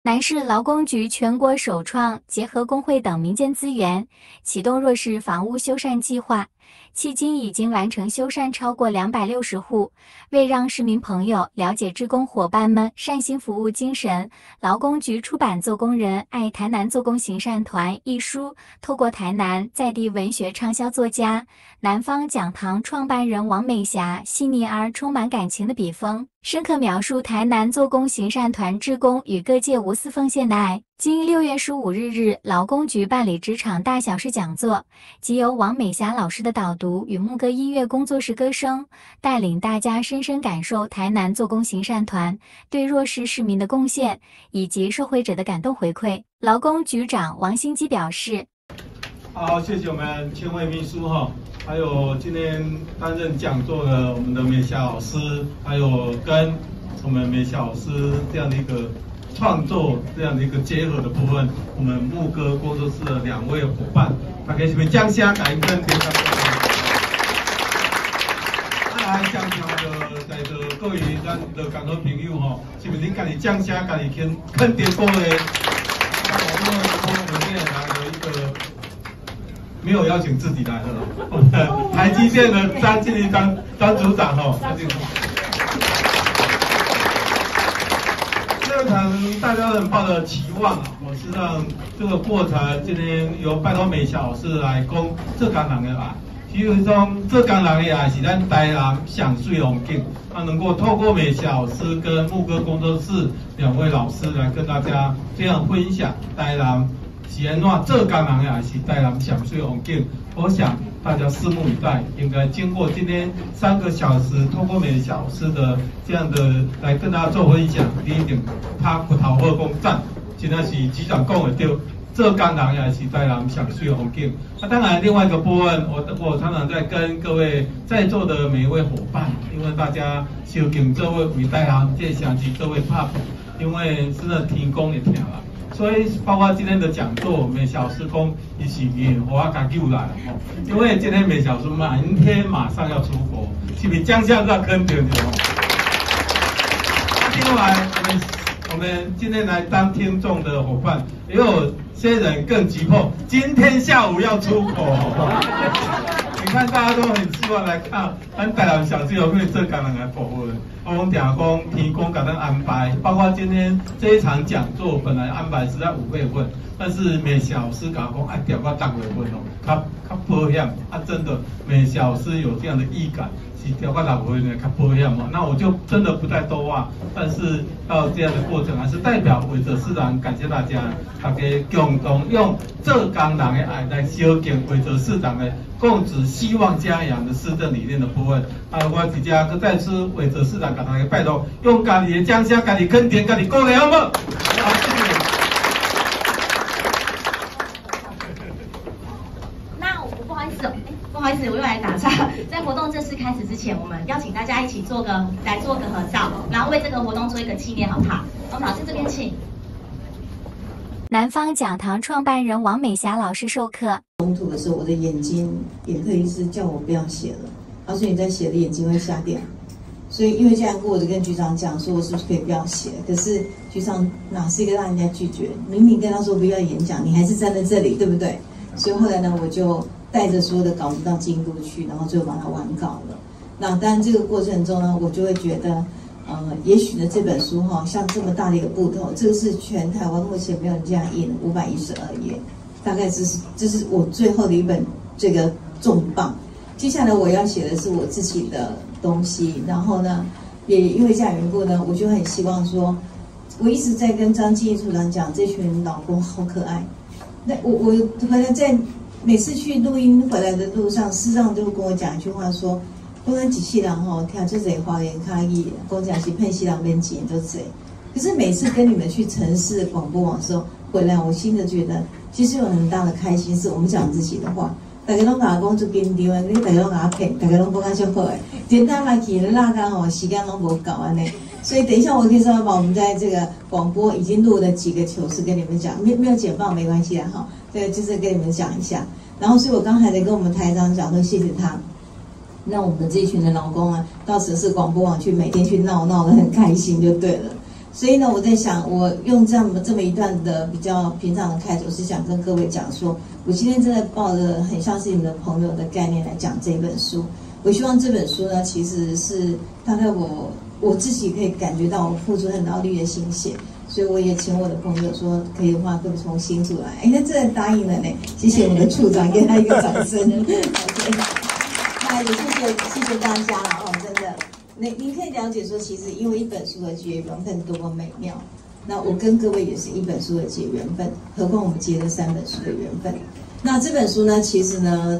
南市劳工局全国首创结合工会等民间资源，启动弱势房屋修缮计划，迄今已经完成修缮超过260户。为让市民朋友了解志工伙伴们善心服务精神，劳工局出版《做工人爱台南做工行善团》一书，透过台南在地文学畅销作家、南方讲堂创办人王美霞细腻而充满感情的笔锋，深刻描述台南做工行善团志工与各界无私奉献的爱。经6月15日劳工局办理职场大小事讲座，即由王美霞老师的导读与牧歌音乐工作室歌声，带领大家深深感受台南做工行善团对弱势市民的贡献以及受惠者的感动回馈。劳工局长王兴基表示： 好，谢谢我们千惠秘书还有今天担任讲座的我们的美霞老师，还有跟我们美霞老师这样的一个创作这样的一个结合的部分，我们牧歌工作室的2位伙伴，大家是不是掌声来跟大家？来掌声的在座各位咱的港澳朋友是不是你家己掌声，家己肯定过的？我们今天来了一个没有邀请自己来的我们台积电的张经理张组长这场大家很抱着期望实际上这个过程今天由拜托美霞老师来讲浙江人的爱。其实说浙江人的爱是咱台南上水风景，能够透过美霞老师跟牧歌工作室2位老师来跟大家这样分享台南是安怎浙江人的爱是台南上水风景。我想大家拭目以待，应该经过今天3个小时，透过美霞老师的这样的来跟大家做分享，你一定拍骨头好讲赞，真的是局长讲的对。浙江人也是台南上水的风景。当然，另外一个部分，我常常在跟各位在座的每一位伙伴，因为大家修建这位为台南这城市这位拍，因为真的天公也听了，所以包括今天的讲座，美霞老师讲伊是因我家救来的因为今天美霞老师明天马上要出国，是不是将下在肯定的另外，我们今天来当听众的伙伴，也有些人更急迫，今天下午要出国。你看大家都很希望来看，咱台南小水有为浙江人来服务。我们讲天公给咱安排，包括今天这一场讲座本来安排是在5月份，但是美霞老师讲调到10月份较保险真的美霞老师有这样的意感。是调到10月份较保险那我就真的不再多话。但是到这样的过程，还是代表伟哲市长感谢大家，大家共同用浙江人的爱来修建伟哲市长的共治希望家养的市政理念的部分。我直接再次伟哲市长给大家拜托，用家己的掌声、家己肯定、家己鼓励，好不好？好，谢谢。 不好意思，我又来打岔。在活动正式开始之前，我们邀请大家一起来做个合照，然后为这个活动做一个纪念，好不好？我们老师这边请。 南方讲堂创办人王美霞老师授课。 中途的时候，我的眼科医师叫我不要写了，他说你在写的眼睛会瞎掉。所以因为这样，我就跟局长讲说，我是不是可以不要写？可是局长哪是一个让人家拒绝？明明跟他说不要演讲，你还是站在这里，对不对？所以后来呢，我就带着所有的稿子到京都去，然后最后把它完稿了。那当然这个过程中呢，我就会觉得，也许呢这本书像这么大的一个部头，这个是全台湾目前没有人这样印512页，大概这是我最后的一本这个重磅。接下来我要写的是我自己的东西，然后呢，也因为这样缘故呢，我就很希望说，我一直在跟张继义处长讲，这群老公好可爱。那我回来在每次去录音回来的路上，师长就跟我讲一句话说，我们机器人听这些花言卡语，讲讲是骗西人面钱都贼。可是每次跟你们去城市的广播网的时候回来，我心里觉得其实有很大的开心，是我们讲自己的话。大家拢甲我讲做紧张的，你大家拢甲我骗，大家拢讲较好诶。简单来去拉干时间拢无够安尼。所以等一下我可以稍微把我们在这个广播已经录了几个糗事跟你们讲，没有剪报没关系啦哈。对，就是跟你们讲一下。然后，所以我刚才在跟我们台长讲说，谢谢他，让我们这一群的劳工啊，到城市广播网去，每天去闹得很开心就对了。 所以呢，我在想，我用这么一段的比较平常的开头，是想跟各位讲说，我今天真的抱着很像是你们的朋友的概念来讲这本书。我希望这本书呢，其实是大概我自己可以感觉到我付出很劳力的心血，所以我也请我的朋友说，可以的话，跟从新竹来。哎，那真的答应了呢，谢谢我的处长，给他一个掌声。OK， 那也谢谢大家了哦，真的。您可以了解说，其实因为一本书的结缘分多么美妙。那我跟各位也是一本书的结缘分，何况我们结了3本书的缘分。那这本书呢，其实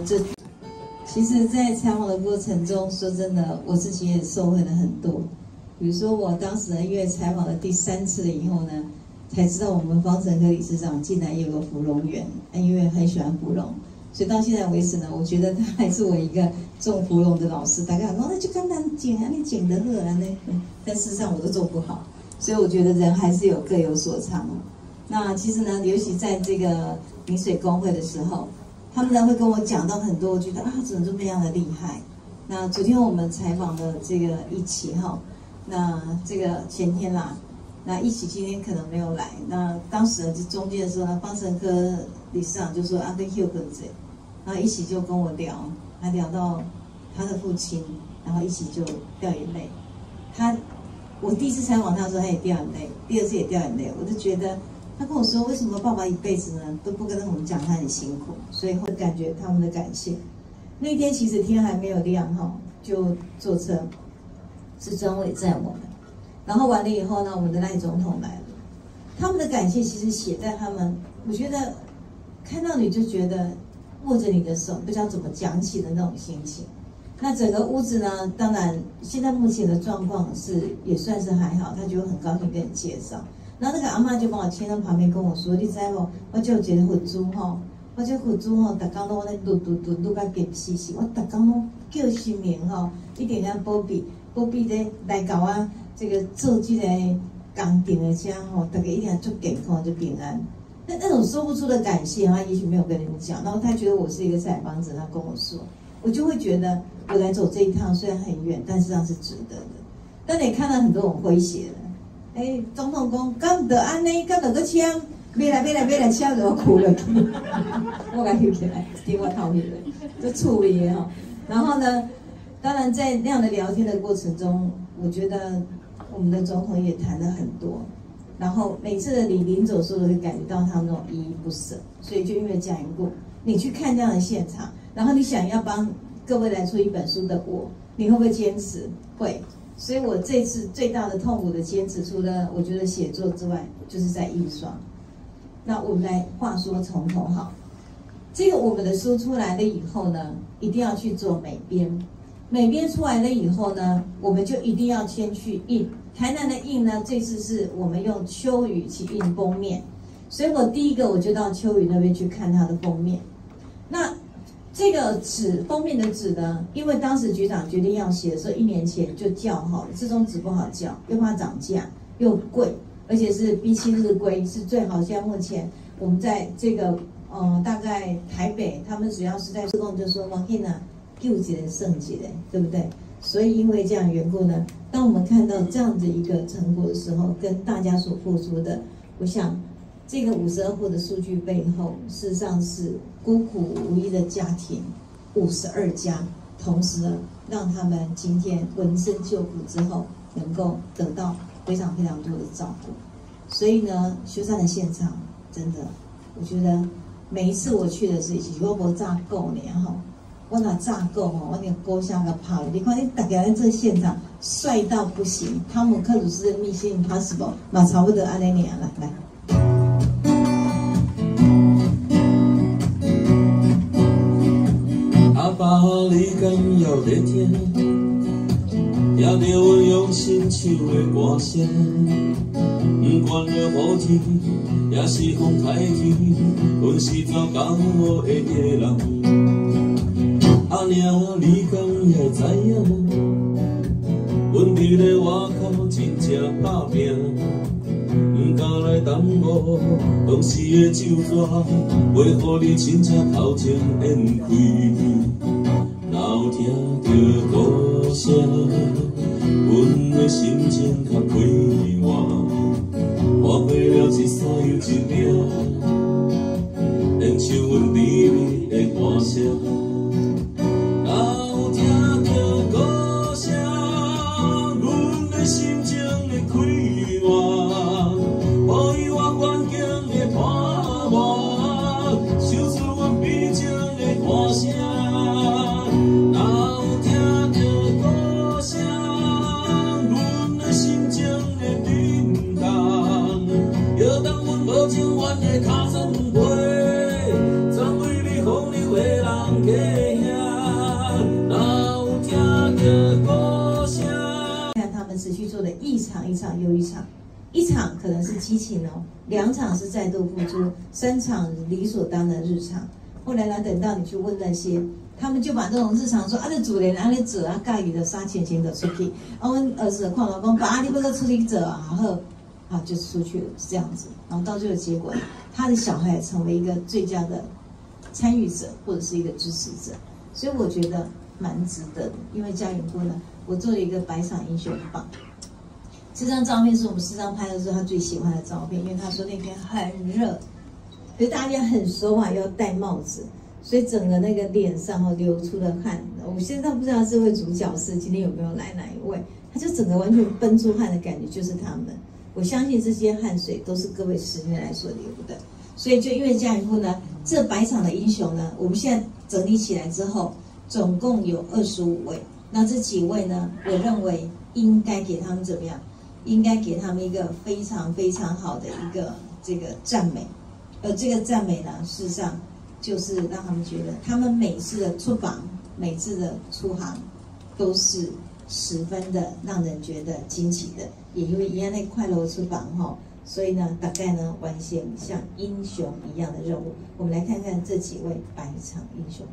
在采访的过程中，说真的，我自己也受惠了很多。比如说，我当时呢，因为采访了第3次了以后呢，才知道我们方成科理事长竟然也有个芙蓉园，因为很喜欢芙蓉。所以到现在为止呢，我觉得他还是我一个种芙蓉的老师。大家讲，那就刚刚剪啊，你剪得好啊，但事实上我都做不好。所以我觉得人还是各有所长。那其实呢，尤其在这个明水公会的时候，他们呢会跟我讲到很多，我觉得啊，怎么这么样的厉害。那昨天我们采访的这个一起哈，那这个前天啦，那一起今天可能没有来。那当时呢，就中间的时候呢，方成科理事长就说啊，跟 Hugh 跟这，然后一起就跟我聊，还聊到他的父亲，然后一起就掉眼泪。我第一次采访他的时候，他也掉眼泪，第2次也掉眼泪。我就觉得他跟我说，为什么爸爸一辈子呢都不跟我们讲他很辛苦，所以会感觉他们的感谢。那天其实天还没有亮哈，就坐车，是专委载我们，然后完了以后呢，我们的赖总统来了，他们的感谢其实写在他们，我觉得看到你就觉得握着你的手，不知道怎么讲起的那种心情。那整个屋子呢，当然现在目前的状况也算是还好，他就很高兴跟你介绍。然后那个阿嬷就把我牵到旁边跟我说：“你知无？我就有一个佛珠吼，我这佛珠吼，逐工拢咧嘟到金死死，我逐工拢叫神明吼，一定要保庇咧来搞我这个做这个工程的车吼，大家一定要做健康就平安。”那种说不出的感谢，他也许没有跟你们讲，然后他觉得我是一个采访者，他跟我说，我就会觉得我来走这一趟虽然很远，但实际上是值得的。但你看到很多人诙谐的，总统讲，敢得安尼，敢得个签，别来签就我哭了，我给翕起来，电话套起来，就触味哈。然后呢，当然在那样的聊天的过程中，我觉得我们的总统也谈了很多。然后每次的临走的时候，都会感觉到他们那种依依不舍，所以就因为这样一个，你去看这样的现场，然后你想要帮各位来出一本书的你会不会坚持？会。所以我这次最大的痛苦的坚持，除了我觉得写作之外，就是在印刷。那我们来话说从头好，这个我们的书出来了以后呢，一定要去做美编。美编出来了以后呢，我们就一定要先去印。台南的印呢，这次是我们用秋雨去印封面，所以我第一个我就到秋雨那边去看它的封面。那这个封面的纸呢，因为当时局长决定要写的时候，1年前就叫好了，这种纸不好叫，又怕涨价，又贵，而且是B7日规是最好。现在目前我们在这个大概台北，他们只要是在施工就说王印啊，救几人剩几人，对不对？所以因为这样缘故呢，当我们看到这样的一个成果的时候，跟大家所付出的，我想这个52户的数据背后，事实上是孤苦无依的家庭52家，同时呢，让他们今天闻声救苦之后，能够得到非常非常多的照顾。所以呢，修缮的现场真的，我觉得每一次我去的是，我无炸够呢哈。我哪炸够吼，我连锅箱都泡了。你看你大家在这个现场帅到不行，汤姆克鲁斯的《Mission Impossible》嘛差不多安尼样来。 阿爸你敢还在听？听着阮用心唱的歌声，不管了雨天，也是风台天，阮是怎讲我的人。阿娘，你敢也知影？阮伫咧外口真正打拼，不敢来耽误当时的酒桌，袂互你亲戚头前宴开。若有听着歌声，阮的心情较快活。 一边，连唱阮美丽的歌声。若有听到歌声，阮的心情会开朗，予伊我环境的伴伴，唱出阮悲情的歌声。若有听到歌声，阮的心情会震动，摇动阮无情愿的脚床被，全为你风流的人家。 看他们持续做的一场一场又一场，一场可能是激情哦，2场是再度付出，3场理所当然日常。后来呢，等到你去问那些，他们就把这种日常说啊，这主人啊，你做啊，介意的杀钱钱的出去。啊，我儿子看老公，爸，你不个出去做啊，然后啊就出去了，是这样子。然后到最后结果，他的小孩成为一个最佳的参与者或者是一个支持者，所以我觉得蛮值得的。因为嘉允姑呢，我做了一个百场英雄榜。这张照片是我们市长拍的时候他最喜欢的照片，因为他说那天很热，可是大家很说话要戴帽子，所以整个那个脸上流出了汗。我现在不知道这位主角是今天有没有来哪一位，他就整个完全奔出汗的感觉，就是他们。我相信这些汗水都是各位市民来所流的，所以就因为嘉允姑呢，这100场的英雄呢，我们现在整理起来之后，总共有25位。那这几位呢，我认为应该给他们怎么样？应该给他们一个非常非常好的一个这个赞美，而这个赞美呢，事实上就是让他们觉得，他们每次的出榜、每次的出航，都是十分的让人觉得惊奇的。也因为一样的快乐出榜哈，所以呢，大概呢完成像英雄一样的任务。我们来看看这几位100场英雄。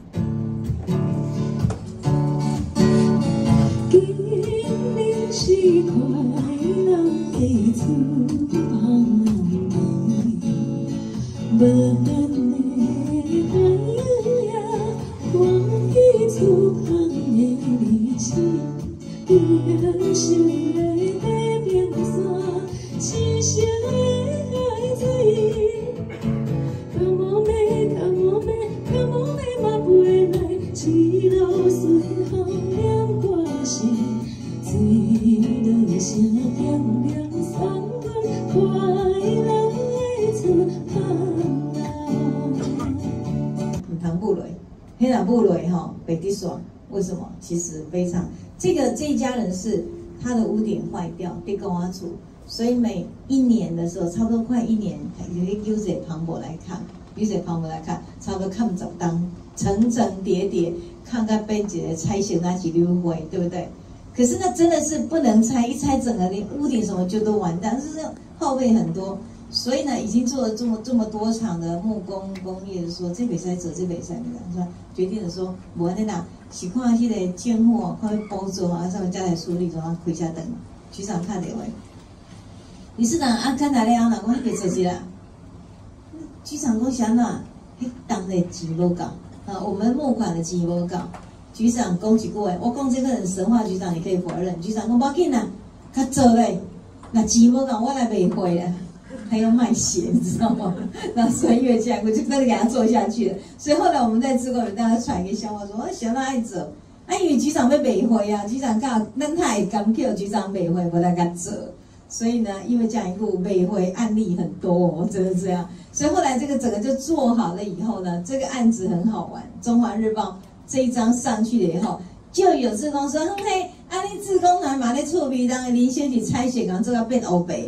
今日是快乐的出航日，无咱的太阳，我去出航的日子，变心的地平线，是谁的海水？卡莫咩，卡莫咩，卡莫咩嘛飞来，一路随风念歌声，水落声点点送阮快乐的出航啦。 唔通不累，黑人不累哈，北地爽。为什么？其实非常，这一家人是他的屋顶坏掉，被公安处，所以每1年的时候，差不多快1年，有一个有者磅礴来看，差不多看不当层层叠叠，看看被一个拆成那几溜灰，对不对？可是那真的是不能拆，一拆整个连屋顶什么就都完蛋，就是耗费很多。所以呢，已经做了这么多场的木工工业，说这袂使做，这袂使说决定了说，无安尼啦，是看迄个政府哦，看补助啊，上面再来处理，怎样开车灯。局长看到未？理事长啊，看哪里啊？我还袂做事啦。局长讲啥呐？迄当的钱无够啊，我们募款的钱无够。局长讲一句话，我讲这个人神话，局长你可以否认。局长讲无要紧啦，较做嘞，那钱无够，我来卖花啦。还要卖血，你知道吗？那所以越这样，我就真的给他做下去了。所以后来我们在志工人大家传一个笑话说，小娜爱做，因为局长要卖花啊，局长刚好咱他也刚叫局长卖花，无来甲做。所以呢，因为这样一个卖花案例很多哦，真的这样。所以后来这个整个就做好了以后呢，这个案子很好玩。中华日报这一张上去了以后，就有志工说，嘿。你志工团嘛咧厝边，当林先去拆卸，然后做到变欧北，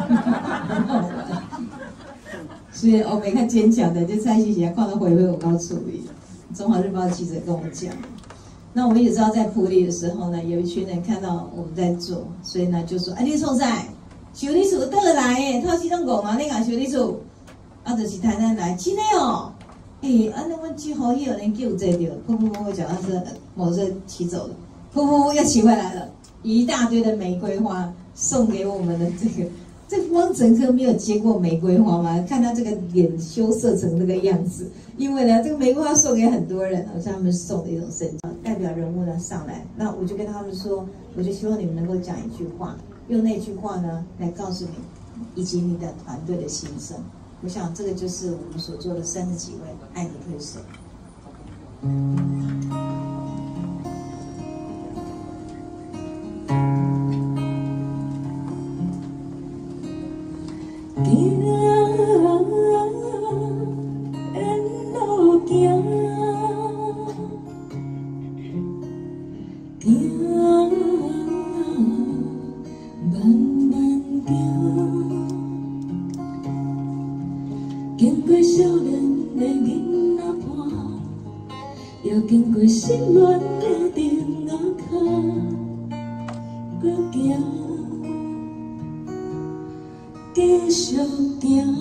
所以欧北较坚强的，就拆卸起来看到回有高处理。中华日报记者跟我讲，那我们也知道在埔里的时候呢，有一群人看到我们在做，所以呢就说：你创啥？修理处倒来诶，透时拢5万，你讲修理处，就是台南来，真诶哦。那阮去好有人救这条，噗，脚踏车摩托车骑走了。噗，又骑回来了，一大堆的玫瑰花送给我们的这汪整科没有接过玫瑰花吗？看他这个脸羞涩成那个样子，因为呢，这个玫瑰花送给很多人，是他们送的一种盛装。代表人物呢上来，那我就跟他们说，我就希望你们能够讲一句话，用那句话呢来告诉你， 以及你的团队的心声。我想这个就是我们所做的30几位爱的推手。 经过少年的囡仔伴，又经过失恋的电话卡，搁行，继续行，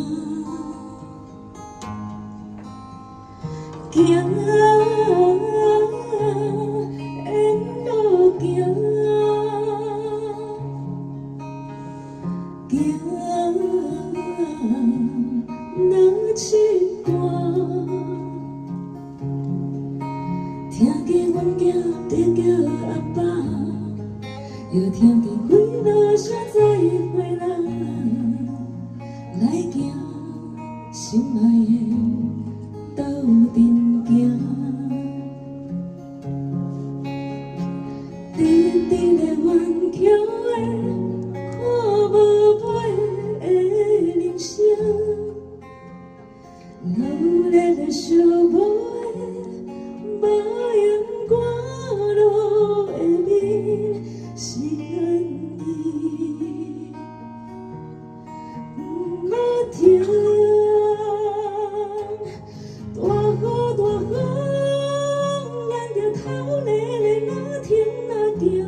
行，沿路行，行。哪去歌，听见阮囝在叫阿爸，又听见几落声在回人来行，心爱的斗阵行，直直的弯桥的看无尾的人生。努力的小妹，无阳光路的面是安尼，不要停。大雨大风，咱着头咧咧哪停哪行。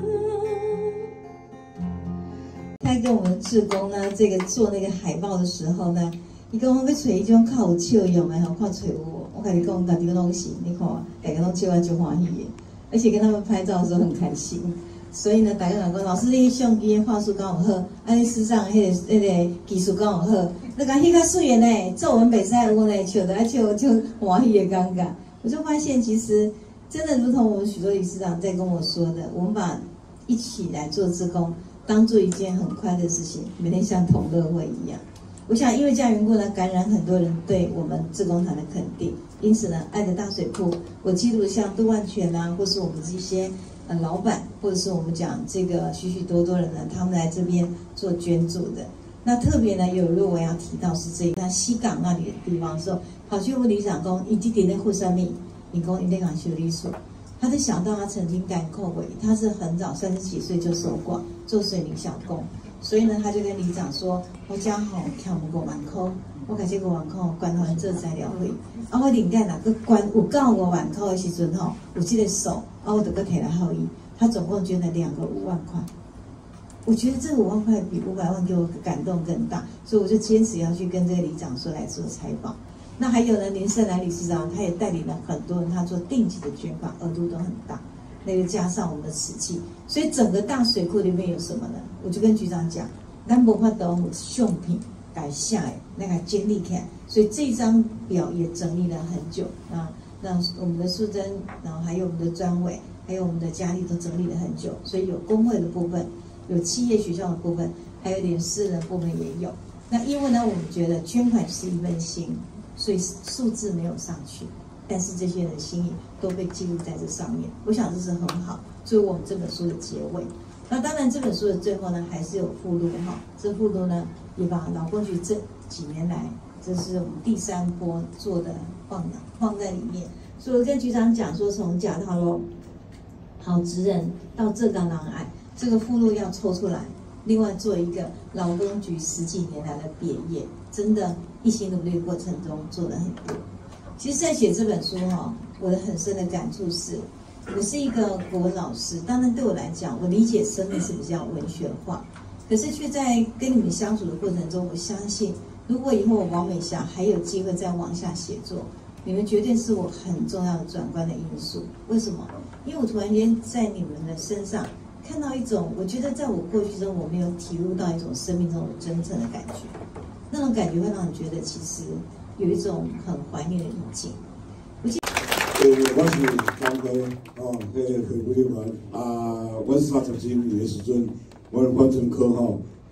他跟我们志工呢，这个做那个海报的时候呢。伊讲要找迄种较有笑容的吼，看找有无？我跟你讲，家己拢是，你看，大家拢笑啊，就欢喜的，而且跟他们拍照的时候很开心。所以呢，大家讲老师你相机的画术刚好好，啊你师长迄个技术刚好好，那讲迄较水的呢，作文比赛有呢，笑得就欢喜的尴尬。我就发现，其实真的如同我们许多理事长在跟我说的，我们把一起来做志工当做一件很快乐的事情，每天像同乐会一样。我想，因为这样缘故呢，感染很多人对我们志工团的肯定。因此呢，爱的大水库，我记录像杜万全啊，或是我们这些老板，或者是我们讲这个许许多多人呢，他们来这边做捐助的。那特别呢，有一个我要提到是这个西港那里的地方的时候，跑去问里长讲，伊这点在护生命，你讲伊在讲修理所，他就想到他曾经干扣尾，他是很早30几岁就守寡，做水泥小工。所以呢，他就跟里长说：“我家吼欠5万块，我把这5万块捐互做材料费。啊，我另外哪个捐有到5万块的时阵吼，有这个手，啊，我就搁摕来好伊。他总共捐了2个5万块。我觉得这5万块比500万给我感动更大，所以我就坚持要去跟这个里长说来做采访。那还有呢，林胜来理事长他也带领了很多人，他做定期的捐款，额度都很大。”那个加上我们的瓷器，所以整个大水库里面有什么呢？我就跟局长讲，咱无法度有相片改下来，那个建立起来，所以这张表也整理了很久啊。那我们的素贞，然后还有我们的专委，还有我们的佳丽都整理了很久，所以有工会的部分，有企业学校的部分，还有点私人部分也有。那因为呢，我们觉得捐款是一份心，所以数字没有上去。但是这些人的心意都被记录在这上面，我想这是很好，作为我们这本书的结尾。那当然，这本书的最后呢，还是有附录哈。这附录呢，也把劳工局这几年来，这是我们第3波做的放在里面。所以我跟局长讲说，从假套路好职人到这个狼癌，这个附录要抽出来，另外做一个劳工局10几年来的别业，真的一心努力过程中做了很多。其实，在写这本书哈，我的很深的感触是，我是一个国文老师，当然对我来讲，我理解生命是比较文学化，可是却在跟你们相处的过程中，我相信，如果以后我王美霞还有机会再往下写作，你们绝对是我很重要的转关的因素。为什么？因为我突然间在你们的身上看到一种，我觉得在我过去中我没有体悟到一种生命中的真正的感觉，那种感觉会让你觉得其实。有一种很怀念的意境。 我是张哥哦，迄个会委员啊，我30几年的时阵，我专科吼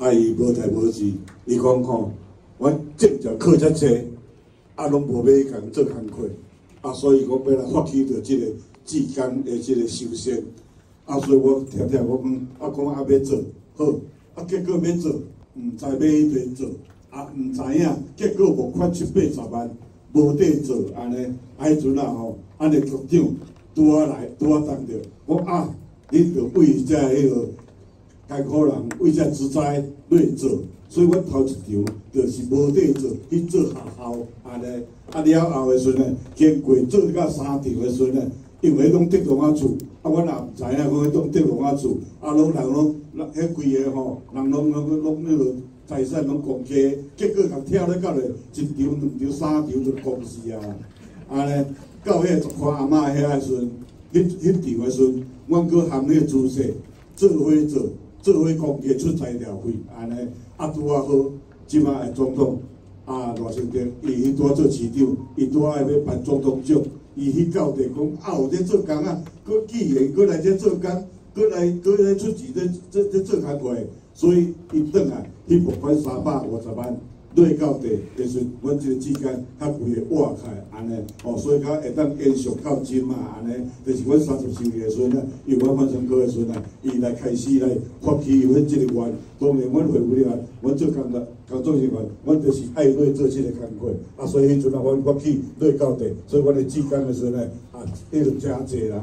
伊无代无志，伊讲吼，我证照考遮济，拢无要伊共做工课，所以讲要来发起着即个志工的即个修宪，所以我常常我讲要做好，结果要做，毋知要去做，毋知影，结果无款780万，无地做安尼，迄阵吼，安尼局长拄来当着，我你着为遮迄个艰苦人，为遮职灾来做，所以我头一场就是无地做，去做学校安尼，了后的时阵呢，经过做到3场的时阵呢，因为拢德龙厝，我若毋知影讲迄种德龙厝，人拢迄规个吼，人拢迄落财产拢公家，结果甲跳咧到咧1场、2场、3场就公事啊，安尼到迄个看阿嬷遐时阵，迄场的时阵，阮搁含迄个姿势做伙公家出材料费，安尼拄好，即摆的总统赖清德，伊拄做市长，伊拄要办总统奖，伊去到地讲有咧做工搁既然搁来这做工，搁来出钱这做工课，所以伊转来，迄拨款350万。落到地，其实阮即个之间较规个活开安尼，所以较会当延续到今嘛安尼，就是阮30周年的时阵呢，由阮万成哥的时阵呢，伊来开始来发起阮即个愿，当然阮会务了，阮做工作人员，阮就是爱来做即个工课，所以迄阵啊，阮发起落到地，所以阮的志工的时阵呢，迄个真侪人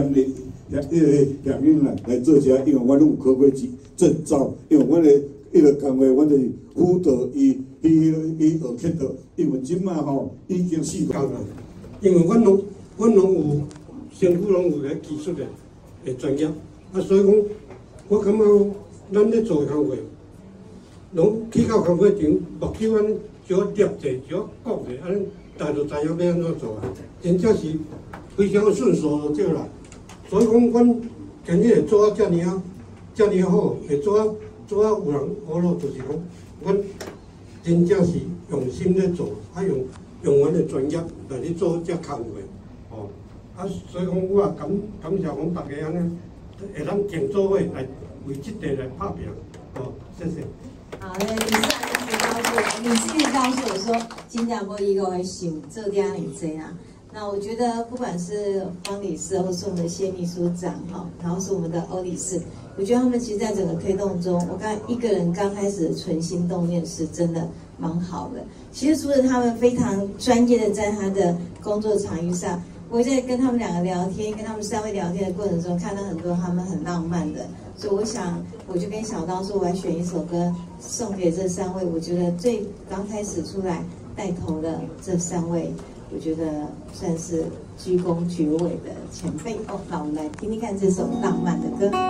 响应来做遮，因为阮拢有考过证照，因为阮的迄个工课，阮就是辅导伊学刻到，因为即摆吼已经4年了， 因为阮拢有身躯拢有迄技术的专业，所以讲，我感觉咱咧做工课，拢去到工课场，目睭安尼就要摄者，就要讲者，安尼大家就知影要安怎做啊，真正是非常顺手就来。所以讲，阮今日会做啊遮尔好，会做啊有人学咯，就是讲，阮真正是用心咧做，用阮的专业来去做遮工课，所以讲我也感谢讲大家安尼会当共做伙来为即地来拍拼，谢谢。 好嘞，李市长告诉我说，新加坡一个会想做这样很济啊。那我觉得不管是方理事或是我们的谢秘书长然后是我们的欧理事，我觉得他们其实在整个推动中，我刚一个人刚开始的存心动念是真的蛮好的。其实除了他们非常专业的在他的工作场域上，我在跟他们2个聊天，跟他们3位聊天的过程中，看到很多他们很浪漫的，所以我想我就跟小刀说，我要选一首歌送给这3位，我觉得最刚开始出来带头的这3位。我觉得算是居功厥伟的前辈那我们来听听看这首浪漫的歌。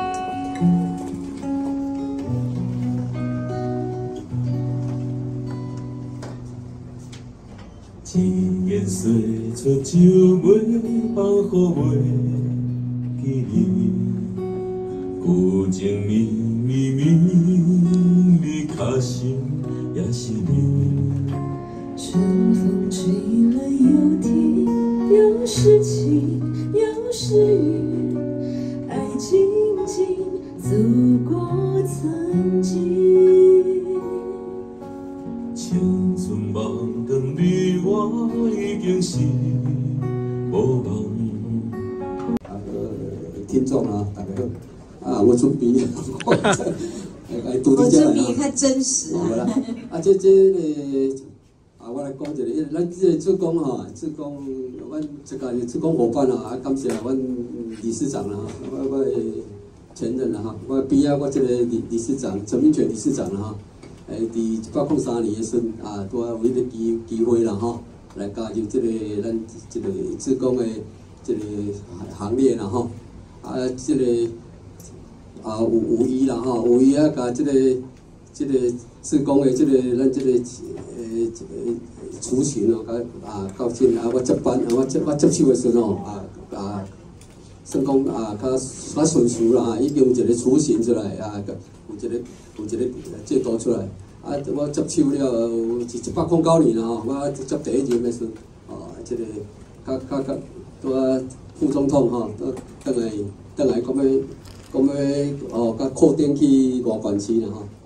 一件岁出酒袂放好袂记你，旧情你脚心也是你。 春风吹来又甜，又是晴，又是雨，爱静静走过曾经。 青春梦断你我已经是无梦。 听众大家好，我准备我准备较真实这个。我来讲一个，咱这个志工志工，阮这个志工伙伴感谢阮理事长我前任我比我这个理事长陈明全理事长伫1803年的时阵拄有迄个机会来加入这个咱这个志工的这个行列这个有意甲这个志工的这个咱这个雏形到现我接班我接手的时候算讲较顺序啦已经有一个雏形出来有一个制度出来我接手了是1809年我接第1任的时候这个甲副总统倒来讲要甲扩展去外县市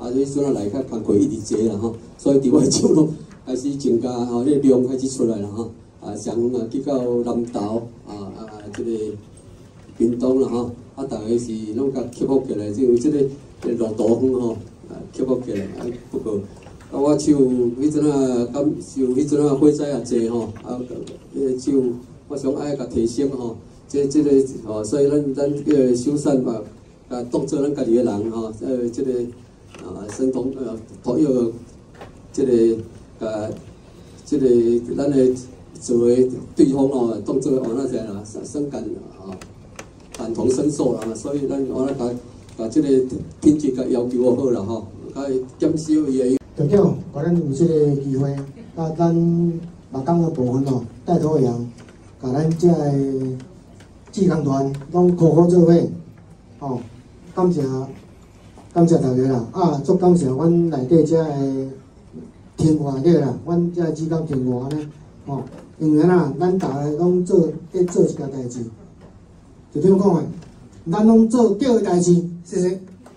迄阵来较工课一直济啦吼，所以伫我手路开始增加吼，迄量开始出来啦吼，上远去到南投即个屏东啦吼，大家是拢甲克服起来，就即个路途远吼，克服起来不过。我手迄阵感受迄阵火灾也济吼，手我想爱甲提升吼，即个吼，所以咱这个修缮嘛，当做咱家己的人吼，即个生同朋友，即个即个咱的作为对方吼，当做那些啦，生感感同身受啦，所以咱甲即个品质甲要求好啦吼，甲减少伊个。 局长，甲咱有这个机会，甲咱目江的部分哦，带头羊，甲咱这个志工团拢苦苦做伙，哦，感谢大家啦，足感谢阮内底这个天华内底啦，阮这个志工天华呢，哦，因为咱大家拢做一件代志，就这样讲的，咱拢做对的代志，谢谢。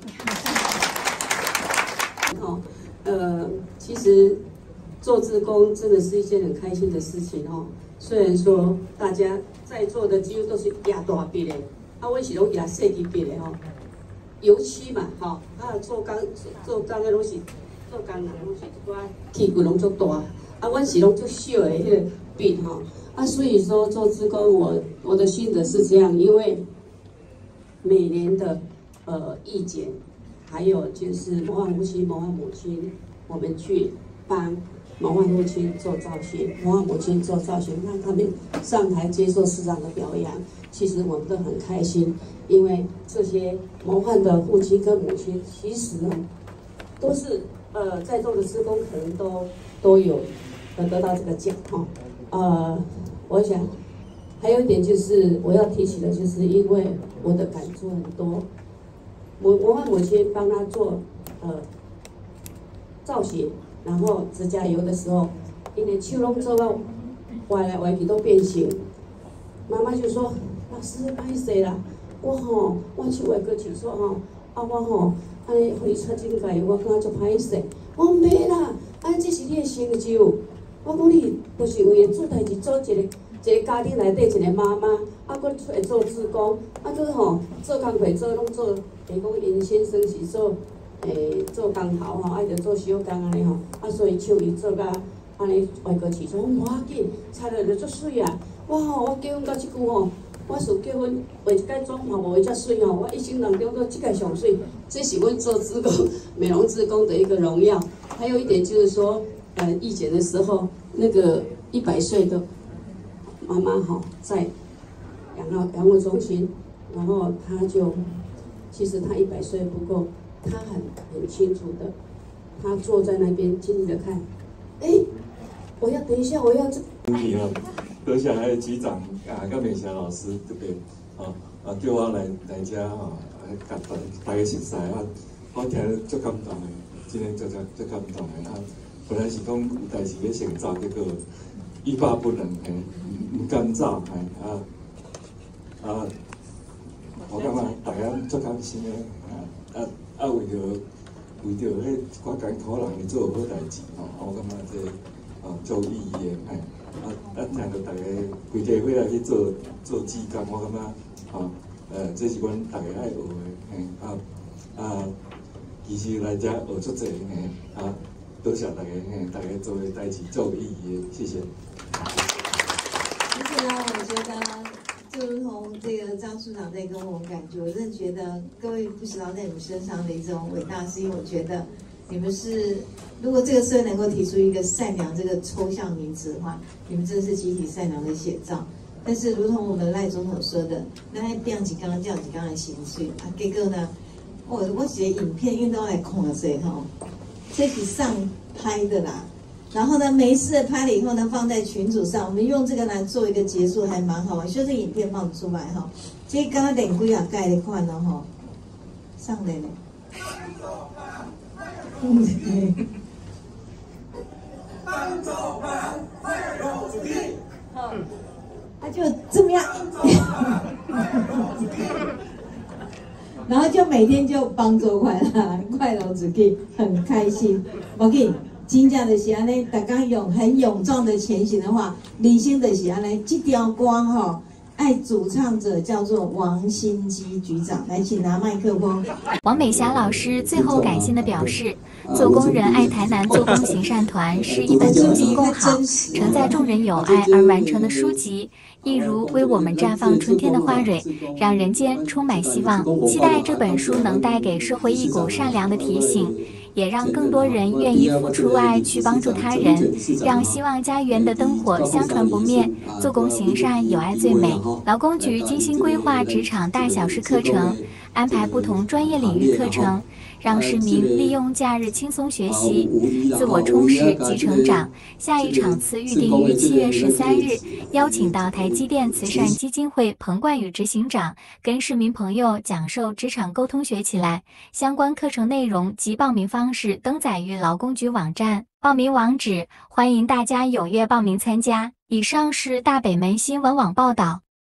其实做志工真的是一件很开心的事情哦。虽然说大家在座的几乎都是亚大毕的，我是拢亚细级毕的哦。油漆嘛，做工的拢是做工人拢是一寡器具拢足大，阮是拢足小的迄个毕所以说做志工我的心得是这样，因为每年的义检，还有就是模范夫妻、模范母亲。我们去帮模范父亲做造型，模范母亲做造型，让他们上台接受市长的表扬。其实我们都很开心，因为这些模范的父亲跟母亲，其实呢，都是在座的志工可能都有得到这个奖我想还有一点就是我要提起的，就是因为我的感触很多，模范母亲帮他做造型，然后指甲油的时候，因为手拢做到歪来歪去都变形，妈妈就说：“老师歹势啦，我手歪过去说我安尼互你擦指甲油，我感觉足歹势。我袂啦，这是你的成就。我讲你就是为了做代志，做一个家庭内底一个妈妈，佫出来做志工，佫做工课做拢做，讲因先生是做工头爱着做小工安尼所以手伊做甲安尼歪过去，说无要紧，擦落就足水啊！我结婚到即句我是结婚画一届妆嘛无会遮水我一生当中都即届上水，这是阮做志工美容志工的一个荣耀。还有一点就是说，义检的时候，那个100岁的妈妈在养护中心，然后她就其实她100岁不够。他很清楚的，他坐在那边静静的看。我要等一下，我要这。 多谢还有局长跟美霞老师这边叫我来遮甲大家熟悉我听足感动的，真的足感动的本来是讲有代志要先走，结果欲罢不能唔甘走我感觉大家足开心的为着迄寡艰苦人去做好代志我感觉这足有意义的听到大家规家伙来去做志工，我感觉这是阮大家爱学的其实来遮学足济多谢大家做的代志足有意义的，谢谢。 其实呢，我觉得。就如同这个张处长在跟我们感觉，我真的觉得各位不知道在你们身上的一种伟大，是因为我觉得你们是，如果这个社会能够提出一个善良这个抽象名词的话，你们真的是集体善良的写照。但是如同我们赖总统说的，那变几刚这样几刚的情绪结果呢，我写影片运动来控了谁这是上拍的啦。然后呢，没事拍了以后呢，放在群组上，我们用这个来做一个结束，还蛮好玩。就这个影片放出来其实刚刚等几啊盖的款了上来了。就这么样。 然后就每天就帮助快乐自己，很开心。我给真正的是安尼，大家很勇壮的前行的话，人生就是安尼。这条歌吼，爱主唱者叫做王新基局长，来，请拿麦克风。 王美霞老师最后感性的表示，做工人爱台南做工行善团是一本用心共好、承载众人友爱而完成的书籍，一如为我们绽放春天的花蕊，让人间充满希望。期待这本书能带给社会一股善良的提醒，也让更多人愿意付出爱去帮助他人，让希望家园的灯火相传不灭。做工行善，有爱最美。劳工局精心规划职场大小事课程，安排不同专业领域课程，让市民利用假日轻松学习、自我充实及成长。下一场次预定于7月13日，邀请到台积电慈善基金会彭冠宇执行长跟市民朋友讲授职场沟通学起来。相关课程内容及报名方式登载于劳工局网站，报名网址欢迎大家踊跃报名参加。以上是大北门新闻网报道。